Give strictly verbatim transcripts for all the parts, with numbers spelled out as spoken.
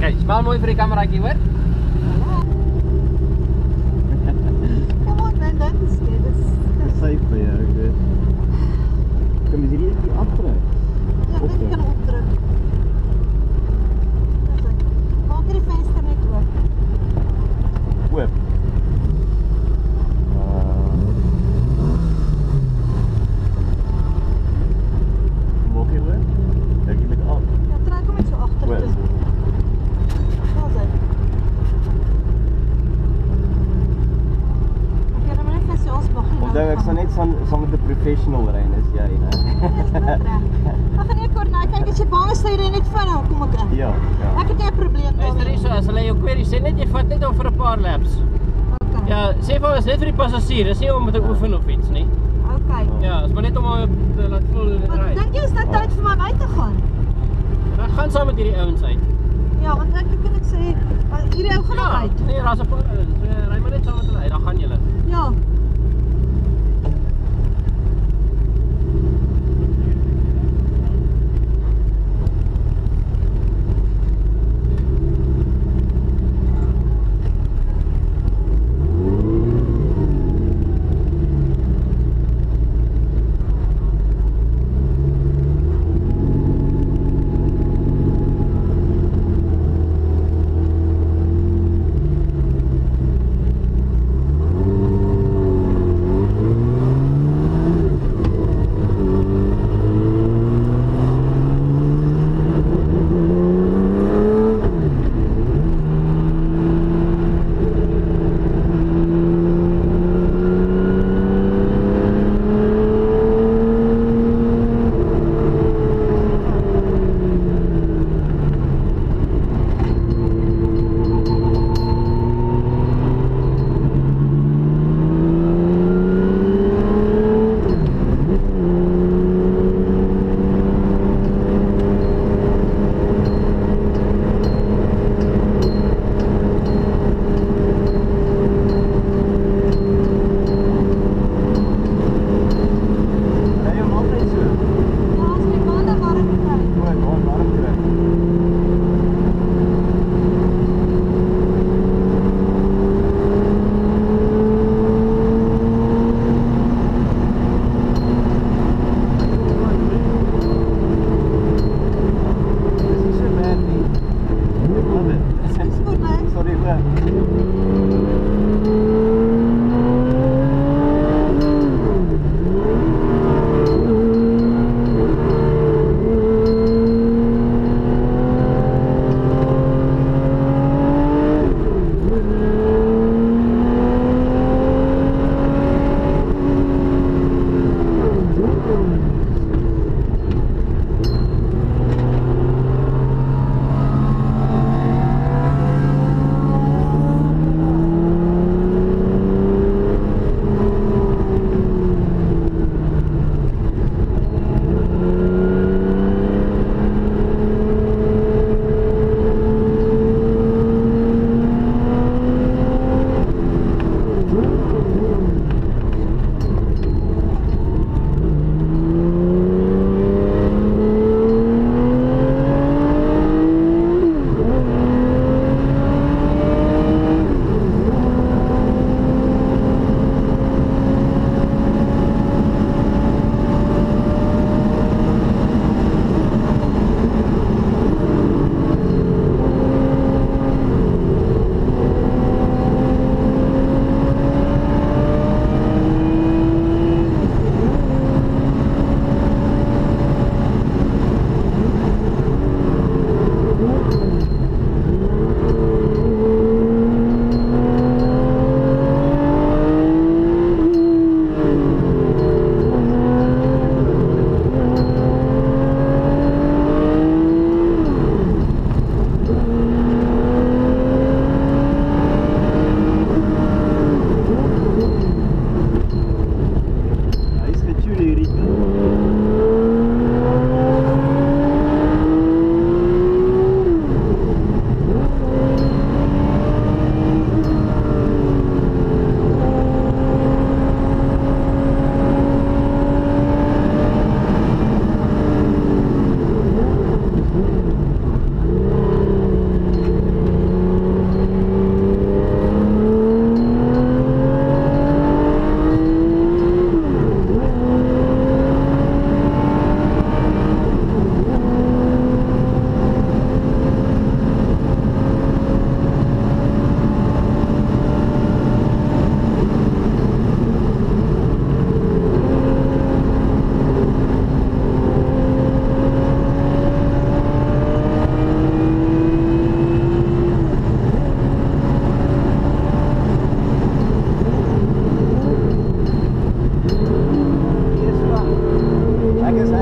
Okay, smel mooi vir die kameraatjie, hoor? Kom on man, dit is dit is safe vir jou, ek weet. Kom jy hierdie bietjie afdruk? Ja, ek dink ek kan opdruk. Maak die venster net oop. Oop. Maak jy oop? Dink jy met af? Ja, trek hom net so agter toe. Daar is hy. Ek kan hom net vir sy ons begin. Onthou, ek sal net saam saam met 'n professional ry, is jy, né? Dis goed reg. Ag nee, Cornay, kyk as jy bang is, jy ry net vinnig, kom ek in. Ja, ja. Ek het nie 'n probleem daarmee. Luister hier so, as hulle jou query sê net jy vat net om vir 'n paar laps. Okay. Ja, sê vir ons net vir die passasier, dis nie om te oefen of iets nie. Okay. Ja, is maar net om hom te laat voel hoe dit Maar ry. dink jy is dit tyd vir my om uit te gaan? Dan gaan saam met hierdie ouens uit. Ja, want ek kan ek sê, hierdie ou gaan nog Ja, uit. nee, daar's 'n paar ouens. So, ry maar net saam met hulle uit, dan gaan julle. Ja.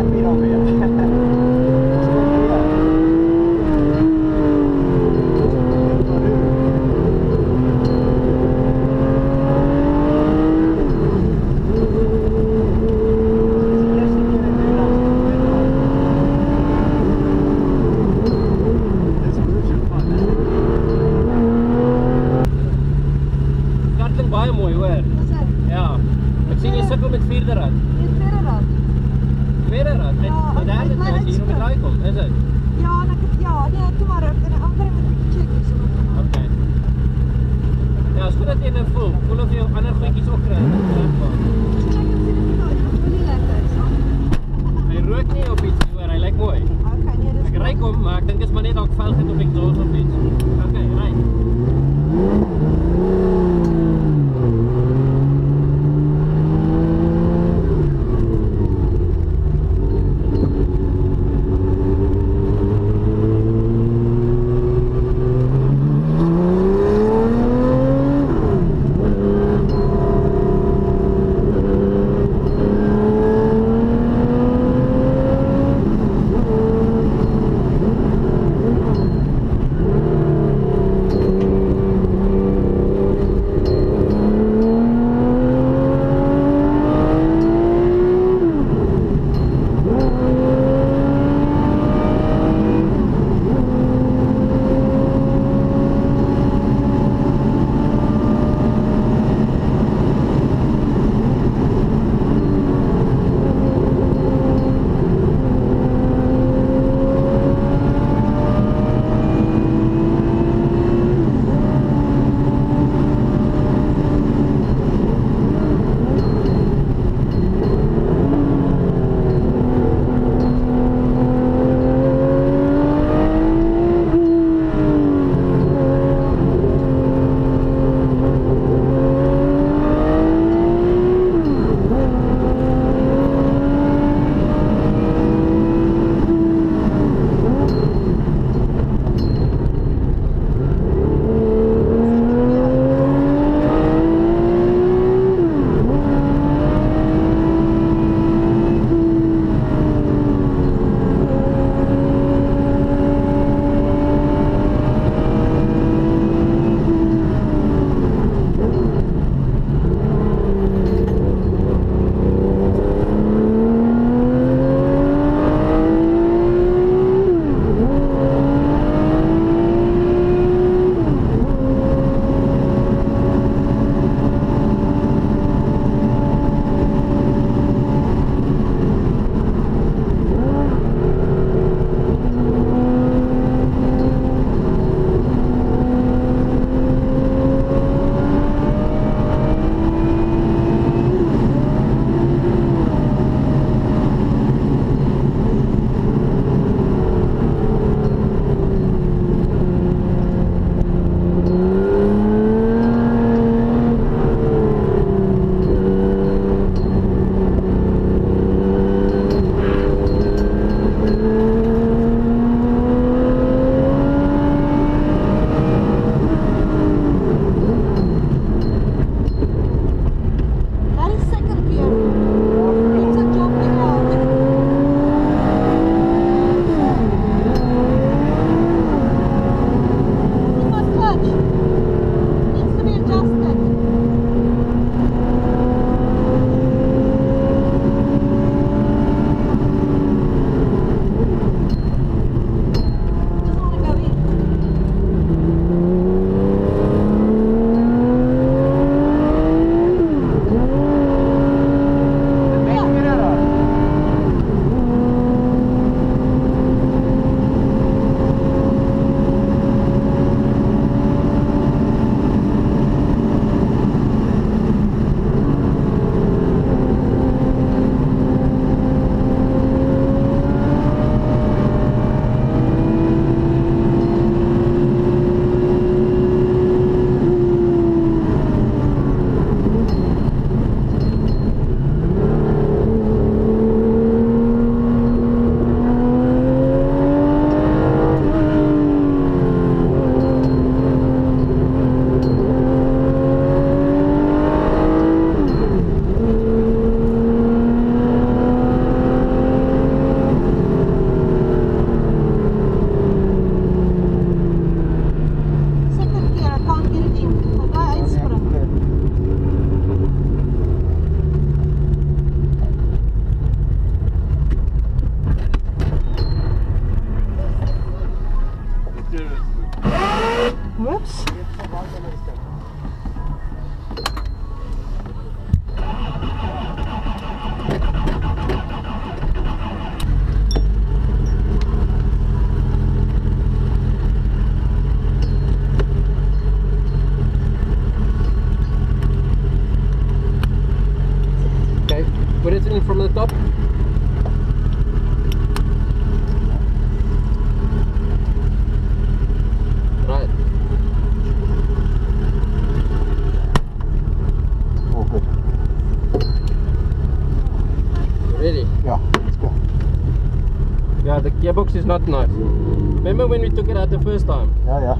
hier alweer. Baie mooi hoor. Ja. Ek sien jy sukkel met vierde rad. Met tweede rad. Tweede rad? Met Ja, die derde hy bly rad hier om die draai kom, is dit? Ja, en ek het, ja, nee, toe maar ook. En die ander moet ek check hier so wat gaan. Okay. Ja, is goed dat jy nou voel. Voel of jy ander goedjies ook kry. Sien ek het sien ek het al enig olie lekker is. Hy rook nie op iets hoor, hy lyk mooi. Okay, nee, dis Ek ry kom, maar ek dink is maar net dalk vuilheid op die exhaust of iets. Okay, ry. from the top. Right. All good. You ready? Yeah, let's go. Yeah, the gearbox is not nice. Remember when we took it out the first time? Yeah, yeah.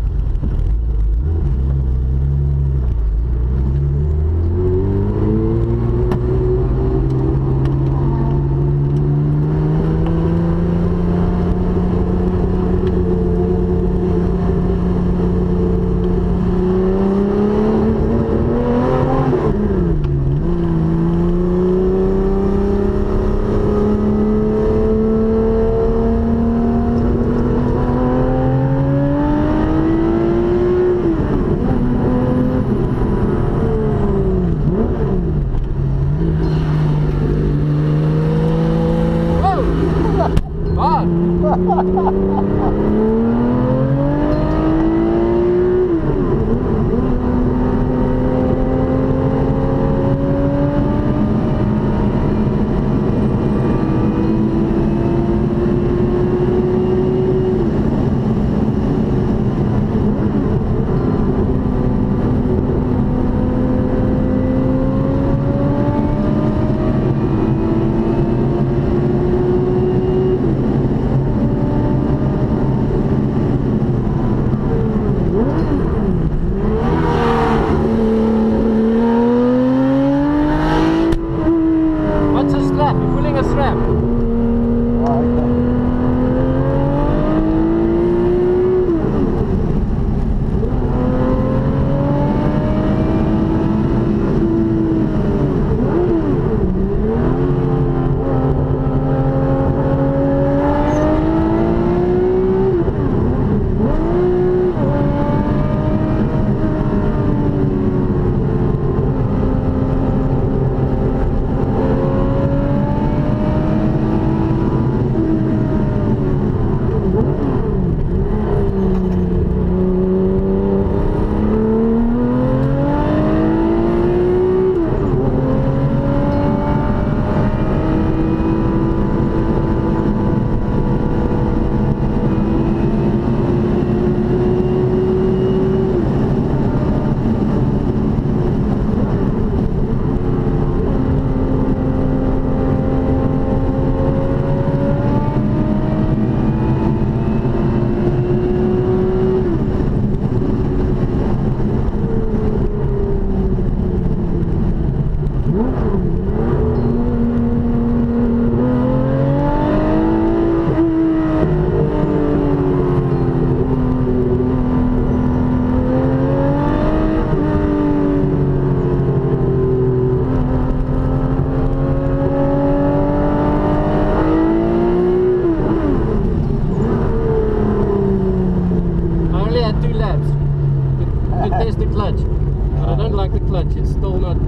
It's still not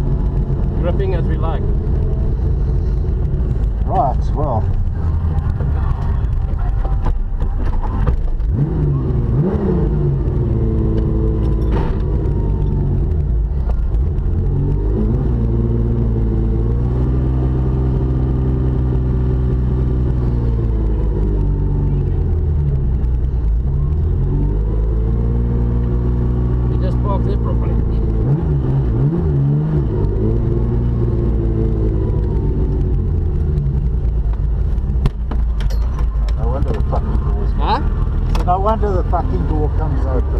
gripping as we like. Right, well. You just parked it properly. No wonder the fucking door comes open.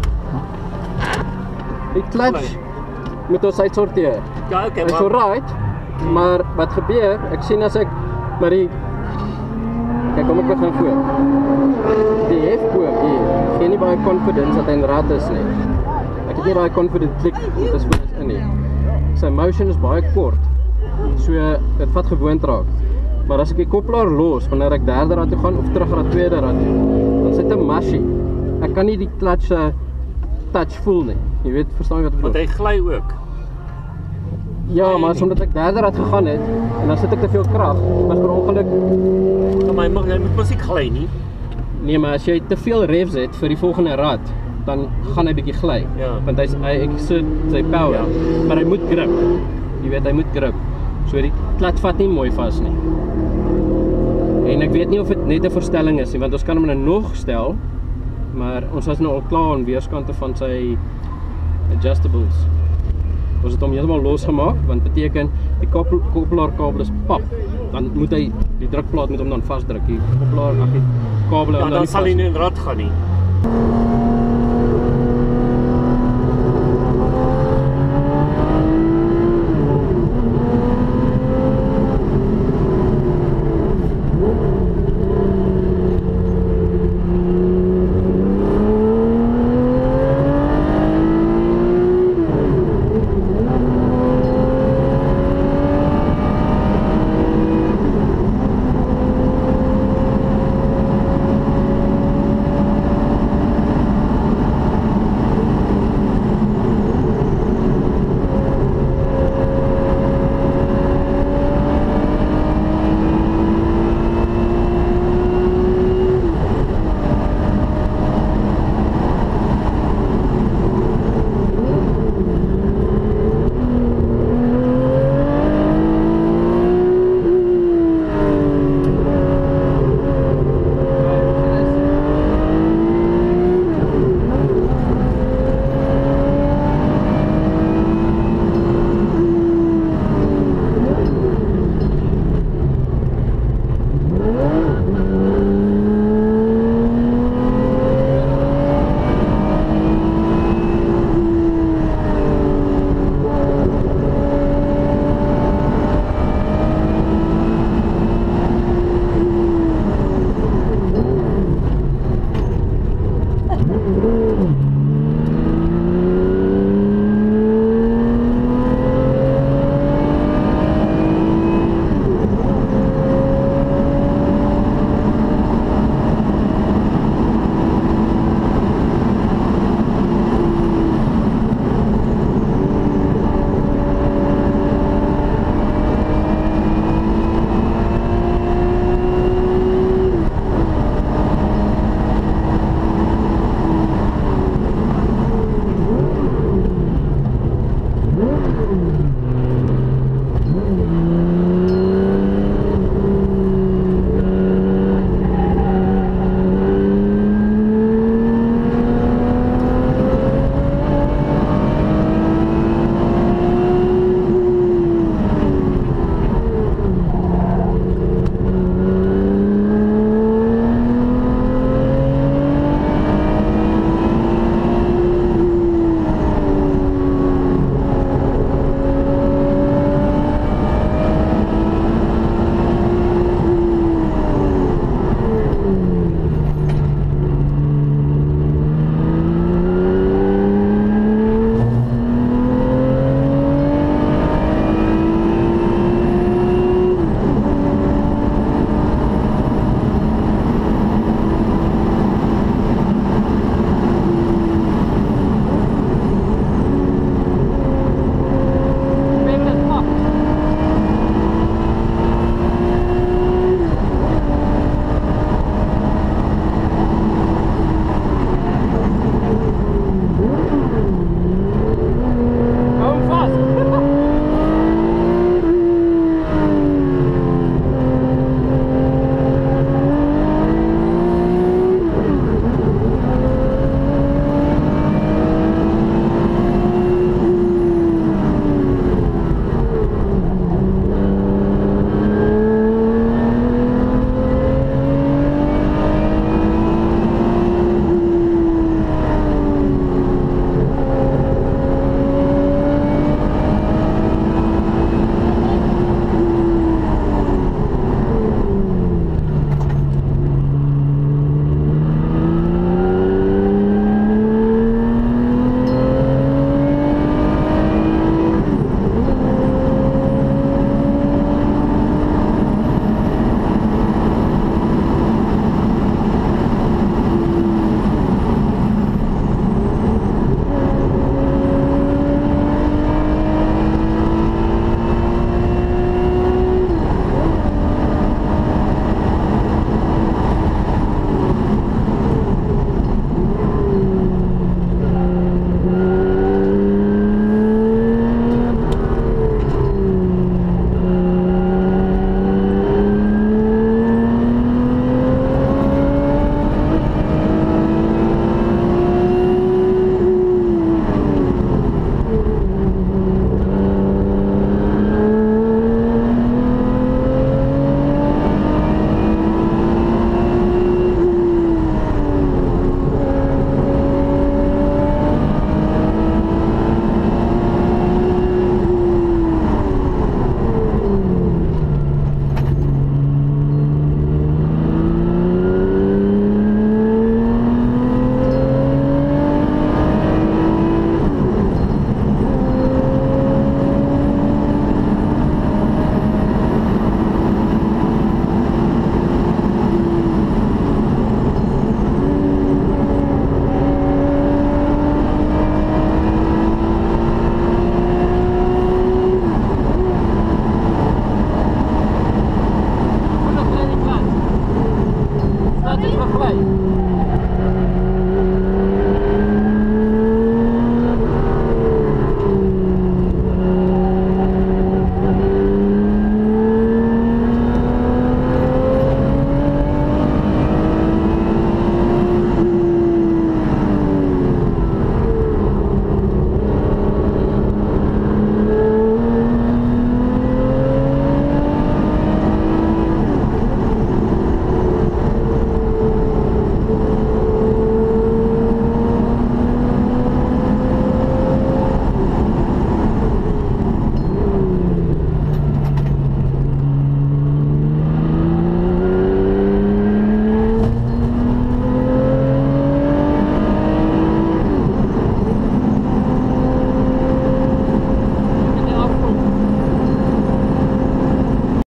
Die clutch moet ons uitsorteer. Ja, okay, It's alright, maar wat gebeur, ek sien as ek maar die kyk, kom ek begin voor. Die hefboom hier gee nie baie confidence dat hy in rad is nie. Ek het nie baie confident klik dit is voor is in nie. Sy motion is baie kort. So dit vat gewoond raak. Maar as ek die koppelaar los wanneer ek derde rad toe gaan of terug na tweede rad toe, dan sit 'n mashy. Ek kan nie die clutch se touch voel nie. Jy weet, verstaan jy wat ek bedoel? Want hy gly ook. Ja, maar omdat ek derde rad gegaan het en dan sit ek te veel krag, maar per ongeluk Ja, maar hy mag hy moet mos nie gly nie. nee, maar as jy te veel revs het vir die volgende rad, dan gaan hy bietjie gly. Ja. Want hy hy exert sy power, Ja. maar hy moet grip. Jy weet, hy moet grip. So die klat vat nie mooi vas nie. En ek weet nie of dit net 'n verstelling is nie, want ons kan hom nou nog stel, maar ons is nou al klaar aan weerskante van sy adjustables. Ons het hom heeltemal losgemaak, want beteken die koppel, koppelaarkabel is pap. Dan moet hy, die drukplaat moet hom dan vasdruk. Die koppelaar, ag die kabel Ja, dan sal hy nie in rad gaan nie.